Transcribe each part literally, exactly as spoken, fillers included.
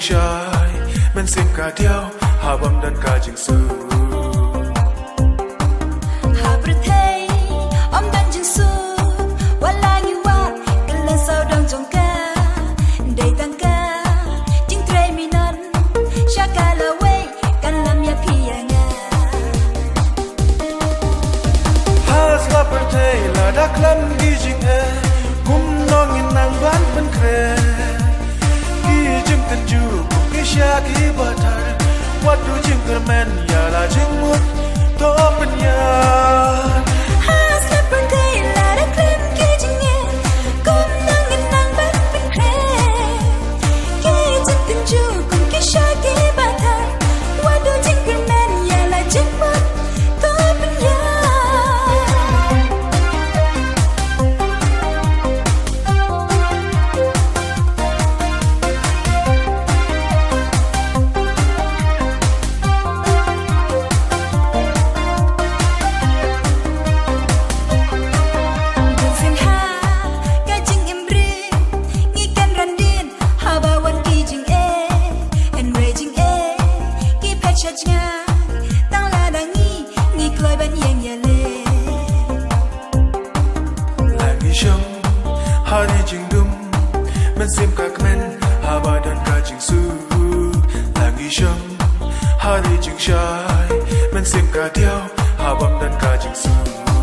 shai men sim ka diao ha bam dan ka jing su ha prthei om dan jing su wala ni wa kan lan sao dong jong ka dei tang ka jing trei mi nan shaka la we kan lam ya pi ya nga ha sla prthei la da klam gi jing e kum nong in nang ban pen kre gi jing kan ju ki sha ki ba thar what do jing kan men ya la jing mut to pen ya ha sla prthei la da klam gi jing e kum nong in nang ban pen kre gi jing kan ju ki sha ki ba thar what do jing kan men ya la jing mut to pen ya hari jing dum men sim ka kmen ha ba dan ka jing su lagi sham hari jing shai men sim ka diao ha bam dan ka jing su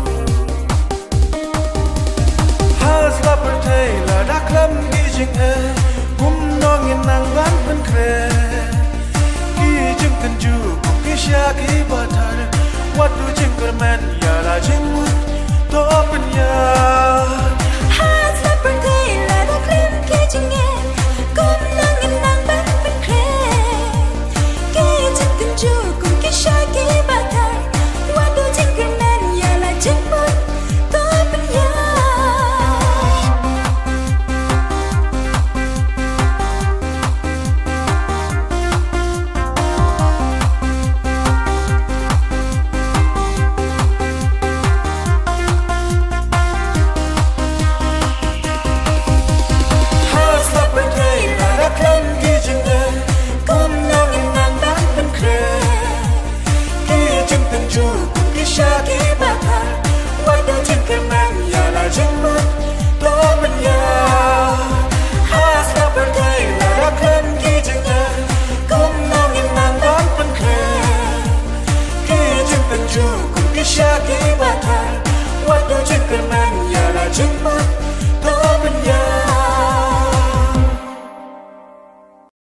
ha sla per thei la da klam gi jing e kum nong in nang ban pen kre gi jing kan ju ki sha ki ba thar what do jing kan man ya la jing mu to open ya Shaki bata, what do you think, man? Yala jumpa.